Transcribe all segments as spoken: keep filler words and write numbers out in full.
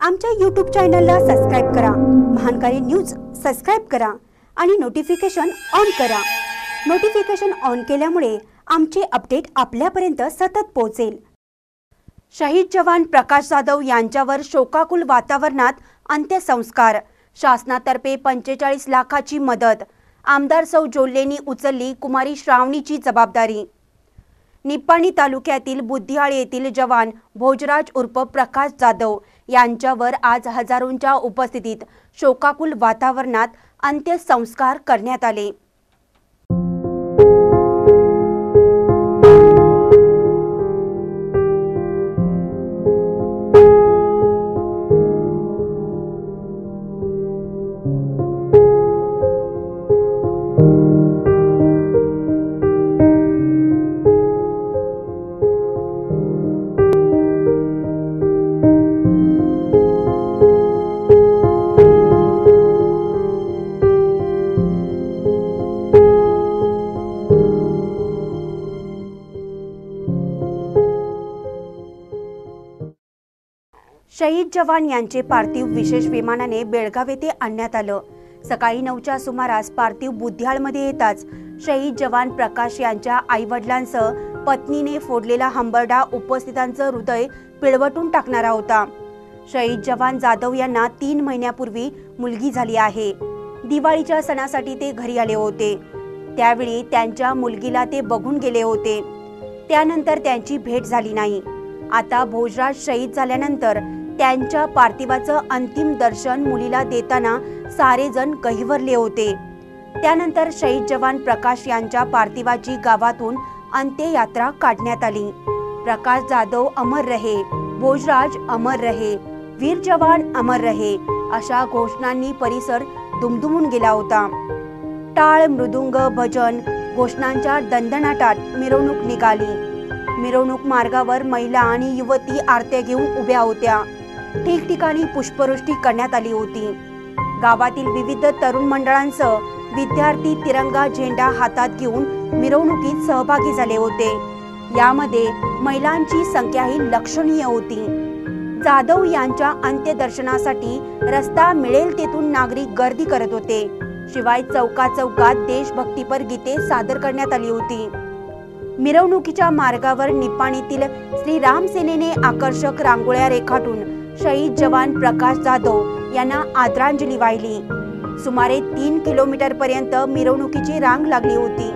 आमच्या यूट्यूब चॅनलला सबस्क्राइब करा, महानकारी न्यूज सबस्क्राइब करा आणि नोटिफिकेशन ऑन करा। नोटिफिकेशन ऑन केल्यामुळे आमचे अपडेट आपल्यापर्यंत सतत पोहोचेल। शहीद जवान प्रकाश जाधव यांच्यावर शोकाकुल वातावरणात अंत्यसंस्कार। शासनातर्फे पंचेचाळीस लाखाची मदत। आमदार सौ जोल्लेंनी उचलली कुमारी श्रावणीची जबाबदारी। निप्पाणी तालुक्यातील बुद्धिहाळ येथील जवान भोजराज उर्फ प्रकाश जाधव यांच्यावर आज हजारोंच्या उपस्थितीत शोकाकुल वातावरणात अंत्यसंस्कार करण्यात आले। शहीद जवान यांचे पार्थिव विशेष विमानाने बेळगाव येथे आणण्यात आलं। सकाळी नऊच्या सुमारास पार्थिव बुद्धिहाळमध्ये येताच शहीद जवान प्रकाश यांच्या आईवडिलांसह पत्नीने फोडलेला हंबरडा उपस्थितांचं हृदय पिळवटून टाकणारा होता। शहीद जवान जाधव यांना तीन महिन्यापूर्वी मुलगी झाली आहे। दिवाळीच्या सणासाठी ते घरी आले होते। त्यावेळी त्यांच्या मुलगीला ते बघून गेले होते। त्यानंतर त्यांची भेट झाली नाही। आता भोजराज शहीद झाल्यानंतर त्यांच्या पार्थिवाचं अंतिम दर्शन मुलीला देताना सारे जण गहिवरले होते। त्यानंतर शहीद जवान प्रकाश यांच्या पार्थिवाची गावातून अंत्ययात्रा काढण्यात आली। प्रकाश जाधव अमर रहे, भोजराज अमर रहे, वीर जवान अमर रहे अशा घोषणांनी परिसर दुमदुमून गेला होता। टाळ, मृदुंग, भजन, घोषणांच्या दणदणाटात मिरवणूक निघाली। मिरवणूक मार्गावर महिला आणि युवती आरत्या घेऊन उभ्या होत्या। ठिकठिकाणी पुष्पवृष्टी करण्यात आली होती। गावातील विविध तरुण मंडळांसह विद्यार्थी तिरंगा झेंडा हातात घेऊन मिरवणुकीत सहभागी झाले होते। यामध्ये महिलांची संख्याही लक्षणीय होती। जाधव यांच्या अंत्यदर्शनासाठी रस्ता मिळेल तेथून नागरिक गर्दी करत होते। शिवाय चौका चौकात देशभक्तीपर गीते सादर करण्यात आली होती। मिरवणुकीच्या मार्गावर निप्पाणीतील श्रीराम सेनेने आकर्षक रांगोळ्या रेखाटून शहीद जवान प्रकाश जाधव यांना आदरांजली वाहिली। सुमारे तीन किलोमीटर पर्यंत मिरवणुकीची रांग लागली होती।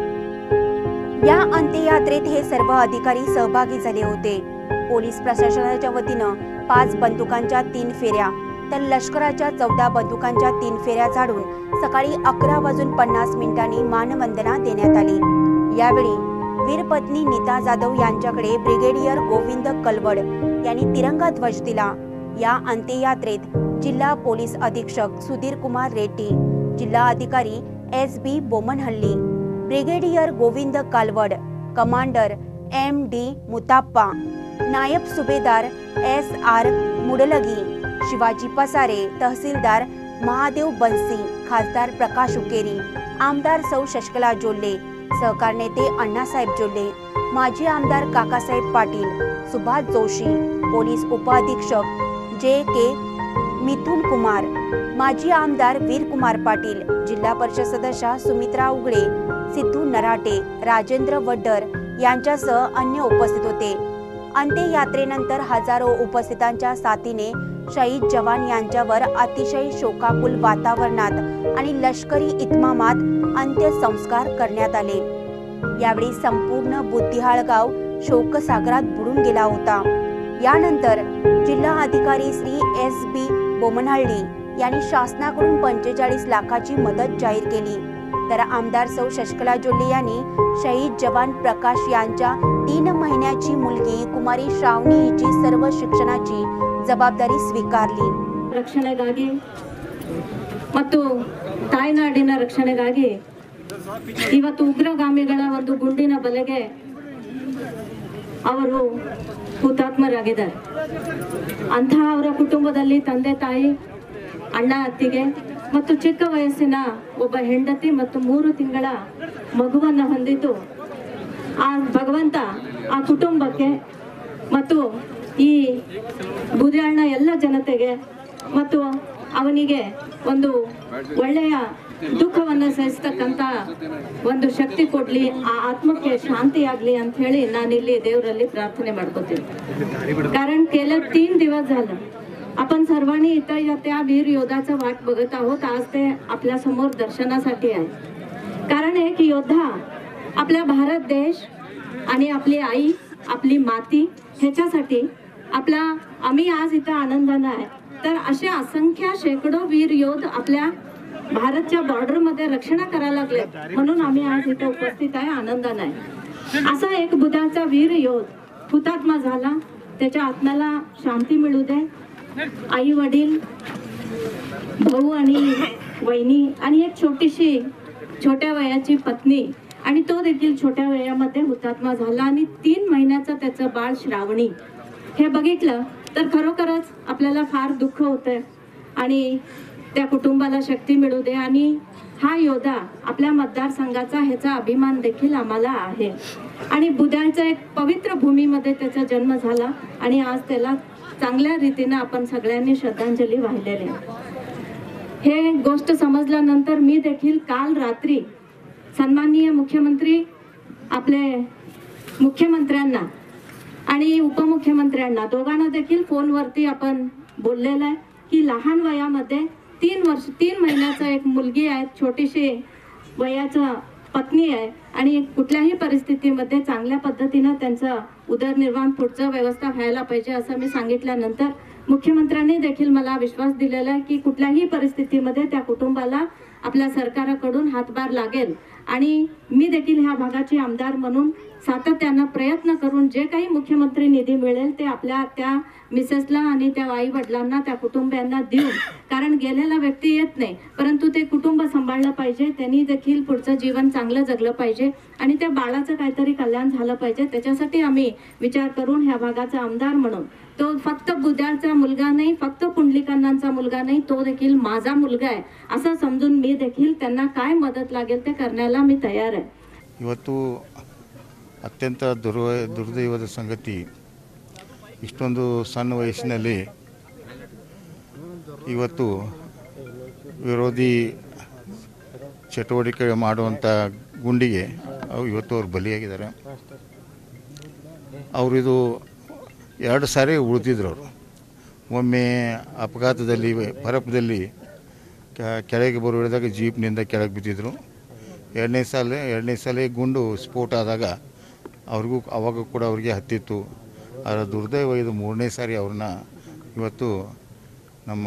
या अंत्ययात्रेत हे सर्व अधिकारी सहभागी झाले होते। पोलीस प्रशासनाच्या वतीनं पाच बंदुकांच्या तीन फेऱ्या तर लष्कराच्या चौदा बंदुकांच्या तीन फेऱ्या झाडून सकाळी अकरा वाजून पन्नास मिनिटांनी मानवंदना देण्यात आली। यावेळी वीरपत्नी नीता जाधव यांच्याकडे ब्रिगेडियर गोविंद कलवड यांनी तिरंगा ध्वज दिला। या अंत्ययात्रेत जिल्हा पोलीस अधीक्षक सुधीर कुमार रेड्डी, जिल्हा अधिकारी S B Bommanahalli, brigadier Govind Kalwad, commander M D Muthappa, नायब सुभेदार एस आर मुडलगी, शिवाजी पसारे, तहसीलदार महादेव बनसी, खासदार प्रकाश उकेरी, आमदार सौ शशिकला जोल्ले, सहकार नेते अण्णासाहेब जोल्ले, माजी आमदार काकासाहेब पाटील, सुभाष जोशी, पोलीस उपअधीक्षक जे के मिथुन कुमार, माजी आमदार वीरकुमार पाटील, जिल्हा परिषद सदस्य सुमित्रा उघडे, सिद्धू नराटे, राजेंद्र वड्डर यांच्यासह अन्य उपस्थित होते। अंत्ययात्रेनंतर हजारो उपस्थितांच्या साथीने शहीद जवान यांच्यावर अतिशय शोकाकुल वातावरणात आणि लष्करी इतमामात अंत्यसंस्कार करण्यात आले। यावेळी संपूर्ण बुद्धिहाळ गाव शोकसागरात बुडून गेला होता। यानंतर जिल्हा अधिकारी श्री एस बी बोमनहल्ली यांनी शासनाकडून पंचेचाळीस लाखाची मदत जाहीर केली। तर आमदार सौ शशिकला जोल्ले यांनी शहीद जवान प्रकाश यांच्या तीन महिन्याची मुलगी कुमारी श्रावणी हिची सर्व शिक्षणाची जबाबदारी स्वीकारली। ರಕ್ಷಣೆಗಾಗಿ ಮತ್ತು ತಾಯ್ನಾಡಿನ ರಕ್ಷಣೆಗಾಗಿ ಇವತ್ತು ಉಗ್ರಗಾಮಿಗಳ ಒಂದು ಗುಂಡಿನ ಬಲೆಗೆ ಅವರು ಹುತಾತ್ಮರಾಗಿದ್ದಾರೆ। ಅಂತಹ ಅವರ ಕುಟುಂಬದಲ್ಲಿ ತಂದೆ ತಾಯಿ, ಅಣ್ಣ ಅತ್ತಿಗೆ ಮತ್ತು ಚಿಕ್ಕ ವಯಸ್ಸಿನ ಒಬ್ಬ ಹೆಂಡತಿ ಮತ್ತು ಮೂರು ತಿಂಗಳ ಮಗುವನ್ನು ಹೊಂದಿದ್ದು ಆ ಭಗವಂತ ಆ ಕುಟುಂಬಕ್ಕೆ ಮತ್ತು ಈ ಬೂದಿಯಾಳ್ನ ಎಲ್ಲ ಜನತೆಗೆ ಮತ್ತು ಅವನಿಗೆ ಒಂದು ಒಳ್ಳೆಯ ದುಃಖವನ್ನು ಸಹಿಸ್ತಕ್ಕಂಥ ಒಂದು ಶಕ್ತಿ ಕೊಡ್ಲಿ, ಆ ಆತ್ಮಕ್ಕೆ ಶಾंति ಆಗಲಿ ಅಂತ ಹೇಳಿ ನಾನಿಲ್ಲಿ देवರಲ್ಲಿ ಪ್ರಾರ್ಥನೆ ಮಾಡ್ಕೊತೀನಿ. कारण गेल्या तीन दिवस झालं आपण सर्वांनी इथं या त्या वीर योद्धाचा वाट बघत आहोत. आज ते आपल्या समोर दर्शनासाठी आहे. कारण एक योद्धा आपला भारत देश आणि आपली आई, आपली माती ह्याच्यासाठी आपला आम्ही आज इथं आनंदाने आहे. तर असे असंख्य शेकडो वीर योद्ध आपल्या भारतच्या बॉर्डर मध्ये रक्षण करायला लागले म्हणून आम्ही आज इथं उपस्थित आहे, आनंदाने आहे. असा एक बुद्धाचा वीर योद्ध हुतात्मा झाला, त्याच्या आत्म्याला शांती मिळू दे. आई वडील, भाऊ आणि वहिनी आणि एक छोटीशी छोट्या वयाची पत्नी आणि तो देखील छोट्या वयामध्ये हुतात्मा झाला आणि तीन महिन्याचा त्याचं बाळ श्रावणी हे बघितलं तर खरोखरच आपल्याला फार दुःख होतंय आणि त्या कुटुंबाला शक्ती मिळू दे. आणि हा योद्धा आपल्या मतदारसंघाचा ह्याचा अभिमान देखील आम्हाला आहे. आणि बुद्याळच्या एक पवित्र भूमीमध्ये त्याचा जन्म झाला आणि आज त्याला चांगल्या रीतीने आपण सगळ्यांनी श्रद्धांजली वाहिलेली. हे गोष्ट समजल्यानंतर मी देखील काल रात्री सन्माननीय मुख्यमंत्री आपले मुख्यमंत्र्यांना आणि उपमुख्यमंत्र्यांना दोघांना देखील फोनवरती आपण बोललेलं आहे की लहान वयामध्ये तीन वर्ष तीन महिन्याचा एक मुलगी आहे, छोटीशी वयाचा पत्नी आहे आणि कुठल्याही परिस्थितीमध्ये चांगल्या पद्धतीने त्यांचा उदरनिर्वाह पुढचा व्यवस्था व्हायला पाहिजे असं मी सांगितल्यानंतर मुख्यमंत्र्यांनी देखील मला विश्वास दिलेला आहे की कुठल्याही परिस्थितीमध्ये त्या कुटुंबाला आपल्या सरकारकडून हातभार लागेल. आणि मी देखील ह्या भागाची आमदार म्हणून सातत्याने प्रयत्न करून जे काही मुख्यमंत्री निधी मिळेल ते आपल्या त्या मिसेसला आणि त्या आई वडिलांना, त्या कुटुंबियांना देऊ. कारण गेलेला व्यक्ती येत नाही, परंतु ते कुटुंब सांभाळलं पाहिजे, त्यांनी देखील पुढचं जीवन चांगलं जगलं पाहिजे आणि त्या बाळाचं काहीतरी कल्याण झालं पाहिजे. त्याच्यासाठी आम्ही विचार करून ह्या भागाचा आमदार म्हणून तो फक्त बुद्याळचा मुलगा नाही, फक्त पुंडलिकांनांचा मुलगा नाही, तो देखील माझा मुलगा आहे असं समजून मी देखील त्यांना काय मदत लागेल ते करण्याला मी तयार आहे. ಇವತ್ತು ಅತ್ಯಂತ ದುರ್ವ ದುರ್ದೈವದ ಸಂಗತಿ, ಇಷ್ಟೊಂದು ಸಣ್ಣ ವಯಸ್ಸಿನಲ್ಲಿ ಇವತ್ತು ವಿರೋಧಿ ಚಟುವಟಿಕೆ ಮಾಡುವಂಥ ಗುಂಡಿಗೆ ಇವತ್ತು ಅವ್ರು ಬಲಿಯಾಗಿದ್ದಾರೆ. ಅವರಿದು ಎರಡು ಸಾರಿ ಉಳಿದಿದ್ರು. ಅವರು ಒಮ್ಮೆ ಅಪಘಾತದಲ್ಲಿ ಪರಪದಲ್ಲಿ ಕೆಳಗೆ ಬರುವಾಗ ಜೀಪ್ನಿಂದ ಕೆಳಗೆ ಬಿದ್ದಿದ್ರು. ಎರಡನೇ ಸಾಲ ಎರಡನೇ ಸಲ ಗುಂಡು ಸ್ಫೋಟ ಆದಾಗ ಅವ್ರಿಗೂ ಅವಾಗ ಕೂಡ ಅವ್ರಿಗೆ ಹತ್ತಿತ್ತು. ಅದರ ದುರ್ದೈವ ಇದು ಮೂರನೇ ಸಾರಿ ಅವ್ರನ್ನ ಇವತ್ತು ನಮ್ಮ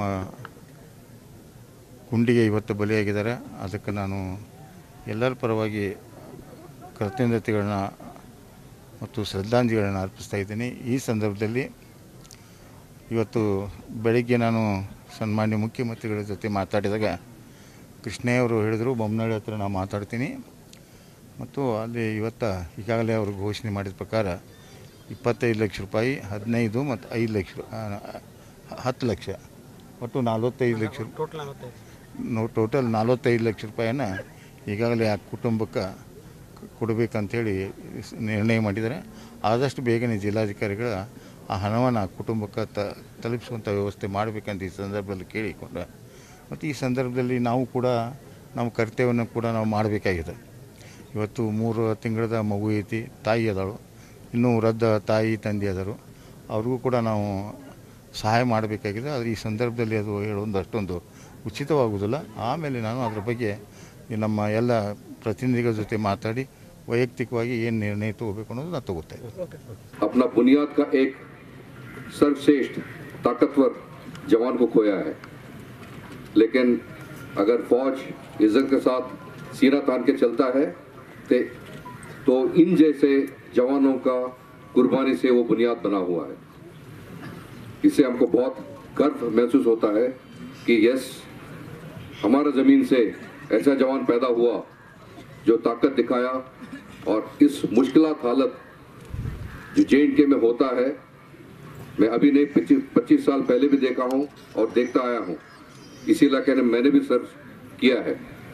ಗುಂಡಿಗೆ ಇವತ್ತು ಬಲಿಯಾಗಿದ್ದಾರೆ. ಅದಕ್ಕೆ ನಾನು ಎಲ್ಲರ ಪರವಾಗಿ ಕೃತಜ್ಞತೆಗಳನ್ನ ಮತ್ತು ಶ್ರದ್ಧಾಂಜಲಿಗಳನ್ನು ಅರ್ಪಿಸ್ತಾ ಇದ್ದೀನಿ. ಈ ಸಂದರ್ಭದಲ್ಲಿ ಇವತ್ತು ಬೆಳಗ್ಗೆ ನಾನು ಸನ್ಮಾನ್ಯ ಮುಖ್ಯಮಂತ್ರಿಗಳ ಜೊತೆ ಮಾತಾಡಿದಾಗ ಕೃಷ್ಣಯ್ಯವರು ಹೇಳಿದರು, ಬೊಮ್ಮನಹಳ್ಳಿ ಹತ್ರ ನಾನು ಮಾತಾಡ್ತೀನಿ ಮತ್ತು ಅಲ್ಲಿ ಇವತ್ತು ಈಗಾಗಲೇ ಅವರು ಘೋಷಣೆ ಮಾಡಿದ ಪ್ರಕಾರ ಇಪ್ಪತ್ತೈದು ಲಕ್ಷ ರೂಪಾಯಿ, ಹದಿನೈದು ಮತ್ತು ಐದು ಲಕ್ಷ ಹತ್ತು ಲಕ್ಷ ಒಟ್ಟು ನಲ್ವತ್ತೈದು ಲಕ್ಷ ಟೋಟಲ್ ನಲ್ವತ್ತೈದು ಲಕ್ಷ ರೂಪಾಯಿಯನ್ನು ಈಗಾಗಲೇ ಆ ಕುಟುಂಬಕ್ಕೆ ಕೊಡಬೇಕಂಥೇಳಿ ನಿರ್ಣಯ ಮಾಡಿದ್ದಾರೆ. ಆದಷ್ಟು ಬೇಗನೆ ಜಿಲ್ಲಾಧಿಕಾರಿಗಳ ಆ ಹಣವನ್ನು ಕುಟುಂಬಕ್ಕೆ ತ ತಲುಪಿಸುವಂಥ ವ್ಯವಸ್ಥೆ ಮಾಡಬೇಕಂತ ಈ ಸಂದರ್ಭದಲ್ಲಿ ಕೇಳಿಕೊಂಡೆ. ಮತ್ತು ಈ ಸಂದರ್ಭದಲ್ಲಿ ನಾವು ಕೂಡ ನಮ್ಮ ಕರ್ತವ್ಯವನ್ನು ಕೂಡ ನಾವು ಮಾಡಬೇಕಾಗಿದೆ. ಇವತ್ತು ಮೂರು ತಿಂಗಳದ ಮಗು ಐತಿ, ತಾಯಿ ಅದಾಳು, ಇನ್ನೂ ವೃದ್ಧ ತಾಯಿ ತಂದೆ ಅದಾರು, ಅವ್ರಿಗೂ ಕೂಡ ನಾವು ಸಹಾಯ ಮಾಡಬೇಕಾಗಿದೆ. ಆದರೆ ಈ ಸಂದರ್ಭದಲ್ಲಿ ಅದು ಹೇಳೋದು ಅಷ್ಟೊಂದು ಉಚಿತವಾಗುವುದಿಲ್ಲ. ಆಮೇಲೆ ನಾನು ಅದರ ಬಗ್ಗೆ ನಮ್ಮ ಎಲ್ಲ प्रतिनिधियों ಜೊತೆ ಮಾತಾಡಿ ವೈಯಕ್ತಿಕವಾಗಿ ಏನು ನಿರ್ಣಯ ತಗೋಬೇಕು ಅನ್ನೋದು ನಾನು ತಗೋತಾ ಇದ್ದೀನಿ. अपना बुनियाद का एक सर्वश्रेष्ठ ताकतवर जवान को खोया है, लेकिन अगर फौज इज्जत के साथ सीना तान के चलता है तो इन जैसे जवानों का कुर्बानी से वो बुनियाद बना हुआ है. इससे हमको बहुत गर्व महसूस होता है कि यस, हमारा ज़मीन से ऐसा जवान पैदा हुआ जो ताकत दिखाया. और इस मुश्किलात हालत जो जे एंड के में होता है, मैं अभी नहीं पच्चीस साल पहले भी देखा हूँ और देखता आया हूँ. इसी इलाके में मैंने भी सर्व किया है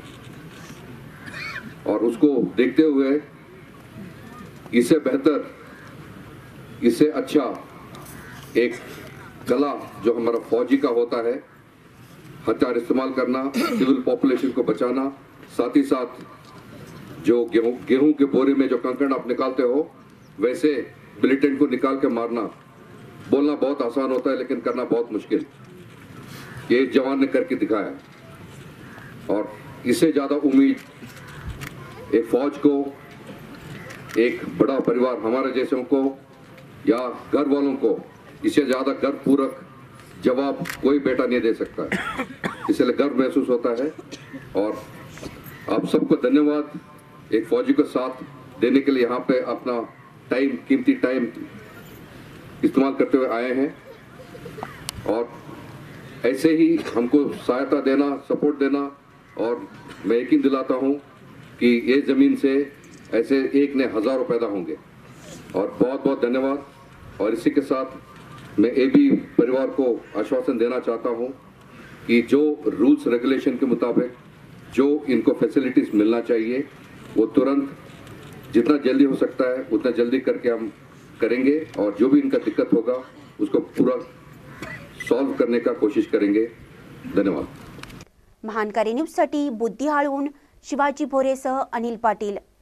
और उसको देखते हुए इससे बेहतर, इससे अच्छा एक कला जो हमारा फौजी का होता है, हथियार इस्तेमाल करना, सिविल पॉपुलेशन को बचाना, साथ ही साथ जो गेहूं गेहूं के बोरे में जो कंकड़ आप निकालते हो वैसे मिलिटेंट को निकाल के मारना। बोलना बहुत आसान होता है लेकिन करना बहुत मुश्किल। ये इस जवान ने करके दिखाया और इससे ज़्यादा उम्मीद एक फौज को, एक बड़ा परिवार हमारे जैसों को या घर वालों को इससे ज़्यादा गर्वपूर्वक जवाब कोई बेटा नहीं दे सकता है। इसलिए गर्व महसूस होता है और आप सबको धन्यवाद एक फौजी को साथ देने के लिए यहाँ पे अपना टाइम, कीमती टाइम इस्तेमाल करते हुए आए हैं और ऐसे ही हमको सहायता देना, सपोर्ट देना। और मैं यकीन दिलाता हूँ कि ये ज़मीन से ऐसे एक ने हज़ारों पैदा होंगे। और बहुत बहुत धन्यवाद। और इसी के साथ मैं ए बी परिवार को आश्वासन देना चाहता हूँ कि जो रूल्स रेगुलेशन के मुताबिक जो इनको फैसिलिटीज़ मिलना चाहिए वो तुरंत जितना जल्दी हो सकता है उतना जल्दी करके हम करेंगे और जो भी इनका दिक्कत होगा उसको पूरा सॉल्व करने का कोशिश करेंगे। धन्यवाद। महानकारी न्यूजसाठी बुद्धिहाळहून शिवाजी भोरेसह अनिल पाटील।